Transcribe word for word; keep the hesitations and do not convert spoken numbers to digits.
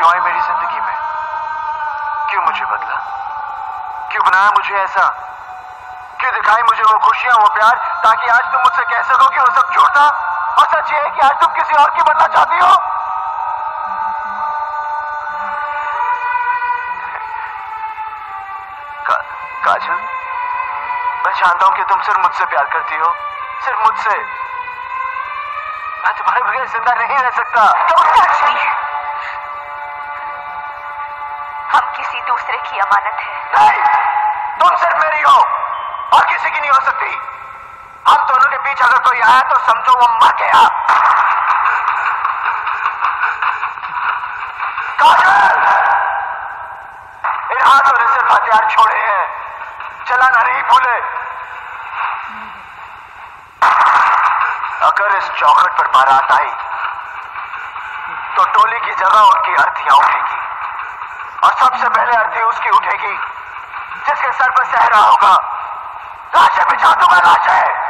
रॉय मेरी जिंदगी में? क्यों मुझे बदला? क्यों बनाया मुझे ऐसा? क्यों दिखाई मुझे वो खुशियां, वो प्यार, ताकि आज तुम मुझसे कह सको कि वो सब झूठ था? और सच ये है कि आज तुम किसी और की बनना चाहती हो। का, काजल, मैं जानता हूं कि तुम सिर्फ मुझसे प्यार करती हो, सिर्फ मुझसे। मैं तुम्हारे बगैर जिंदा नहीं रह सकता। हम किसी दूसरे की अमानत है। नहीं, तुम सिर्फ मेरी हो और किसी की नहीं हो सकती। हम दोनों के बीच अगर कोई आया तो समझो वो मर गया। काजल, इन हाथों ने सिर्फ हथियार छोड़े हैं, चलाना नहीं भूले। अगर इस चौखट पर बारात आई तो टोली की जगह उनकी अर्थियां उठेगी, और सबसे पहले अर्थी उसकी उठेगी जिसके सर पर सहरा होगा। लाशें बिछा दूंगा, लाशें।